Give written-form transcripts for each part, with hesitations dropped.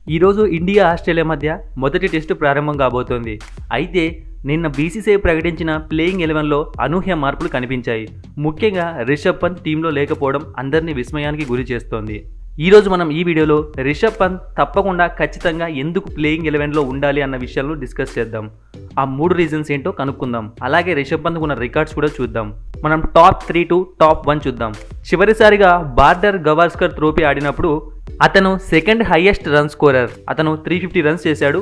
ఈరోజు India Australia మధ్య మొదటి టెస్టు ప్రారంభం కాబోతోంది. అయితే నిన్న బీసీసీఐ ప్రకటించిన ప్లేయింగ్ 11లో అనూహ్య మార్పులు కనిపించాయి. ముఖ్యంగా రిషబ్ పంత్ టీంలో లేకపోవడం అందరినీ విస్మయానికి గురి చేస్తోంది. ఈరోజు మనం ఈ వీడియోలో రిషబ్ పంత్ తప్పకుండా ఖచ్చితంగా ఎందుకు ప్లేయింగ్ 11లో ఉండాలి అన్న విషయాలను డిస్కస్ చేద్దాం. ఆ 3 రీజన్స్ ఏంటో కనుక్కుందాం. అలాగే రిషబ్ పంత్ ఉన్న రికార్డ్స్ కూడా చూద్దాం. మనం టాప్ 3 టు టాప్ 1 చూద్దాం. చివరిసారిగా బార్డర్ గవాస్కర్ ట్రోఫీ ఆడినప్పుడు అతను సెకండ్ హైయెస్ట్ రన్ స్కోరర్. అతను 350 రన్స్ చేశాడు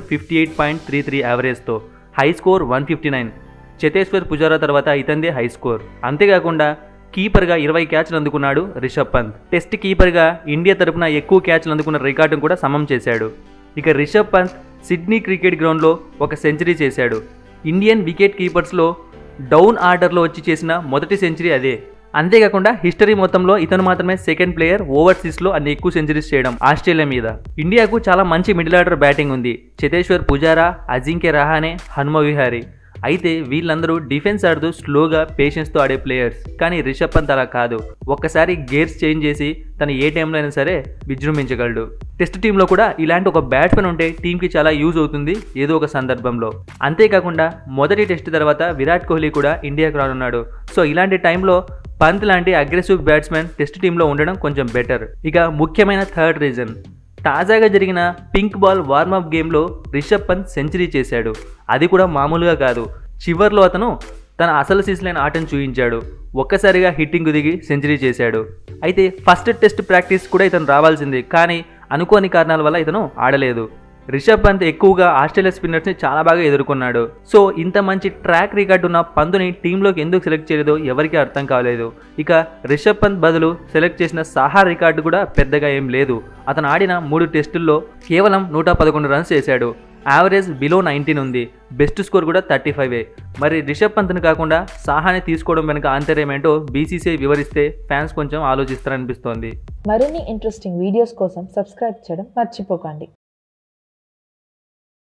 58.33 యావరేజ్తో. High score 159. చేతేశ్వర్ పుజారా తర్వాత ఇతందే హై స్కోర్. అంతేకాకుండా కీపర్గా 20 క్యాచ్లు అందుకున్నాడు రిషబ్ పంత్. టెస్ట్ కీపర్గా ఇండియా తరపున ఎక్కువ క్యాచ్లు అందుకున్న రికార్డును కూడా సమం చేశాడు. ఇక రిషబ్ పంత్ సిడ్నీ క్రికెట్ గ్రౌండ్లో ఒక సెంచరీ చేశాడు. ఇండియన్ వికెట్ కీపర్స్లో డౌన్ ఆర్డర్లో వచ్చి చేసిన మొదటి సెంచరీ అదే. అంతేకాకుండా హిస్టరీ మొత్తంలో ఇతను మాత్రమే సెకండ్ ప్లేయర్ ఓవర్సీస్లో అన్ని ఎక్కువ సెంచరీస్ చేయడం ఆస్ట్రేలియా మీద. ఇండియాకు చాలా మంచి మిడిల్ ఆర్డర్ బ్యాటింగ్ ఉంది. చేతేశ్వర్ పుజారా, అజింక్య రహానే, హనుమ విహారీ. అయితే వీళ్ళందరూ డిఫెన్స్ ఆడుతూ స్లోగా పేషెన్స్తో ఆడే ప్లేయర్స్. కానీ రిషబ్ పంత్ అలా కాదు. ఒక్కసారి గేర్స్ చేంజ్ చేసి తను ఏ టైంలో అయినా సరే విజృంభించగలడు. టెస్ట్ టీంలో కూడా ఇలాంటి ఒక బ్యాట్స్మెన్ ఉంటే టీంకి చాలా యూజ్ అవుతుంది ఏదో ఒక సందర్భంలో. అంతేకాకుండా మొదటి టెస్ట్ తర్వాత విరాట్ కోహ్లీ కూడా ఇండియాకు రానున్నాడు. సో ఇలాంటి టైంలో పంత్ లాంటి అగ్రెసివ్ బ్యాట్స్మెన్ టెస్ట్ టీంలో ఉండడం కొంచెం బెటర్. ఇక ముఖ్యమైన థర్డ్ రీజన్, తాజాగా జరిగిన పింక్ బాల్ వార్మప్ గేమ్లో రిషబ్ పంత్ సెంచరీ చేశాడు. అది కూడా మామూలుగా కాదు. చివర్లో అతను తన అసలు సీజన్ ఆటను చూపించాడు. ఒక్కసారిగా హిట్టింగ్ దిగి సెంచరీ చేశాడు. అయితే ఫస్ట్ టెస్ట్ ప్రాక్టీస్ కూడా ఇతను రావాల్సింది, కానీ అనుకోని కారణాల వల్ల ఇతను ఆడలేదు. రిషబ్ పంత్ ఎక్కువగా ఆస్ట్రేలియా స్పిన్నర్స్ని చాలా బాగా ఎదుర్కొన్నాడు. సో ఇంత మంచి ట్రాక్ రికార్డు ఉన్న పంతుని టీంలోకి ఎందుకు సెలెక్ట్ చేయలేదో ఎవరికీ అర్థం కాలేదు. ఇక రిషబ్ పంత్ బదులు సెలెక్ట్ చేసిన సాహా రికార్డు కూడా పెద్దగా ఏం లేదు. అతను ఆడిన 3 టెస్టుల్లో కేవలం 111 రన్స్ చేశాడు. యావరేజ్ బిలో 19 ఉంది. బెస్ట్ స్కోర్ కూడా 35. మరి రిషబ్ పంత్ని కాకుండా సాహాని తీసుకోవడం వెనుక ఆంతర్యమేంటో బీసీసీఐ వివరిస్తే ఫ్యాన్స్ కొంచెం ఆలోచిస్తారనిపిస్తోంది. మరిన్ని ఇంట్రెస్టింగ్ వీడియోస్ కోసం సబ్స్క్రైబ్ చేయడం మర్చిపోకండి.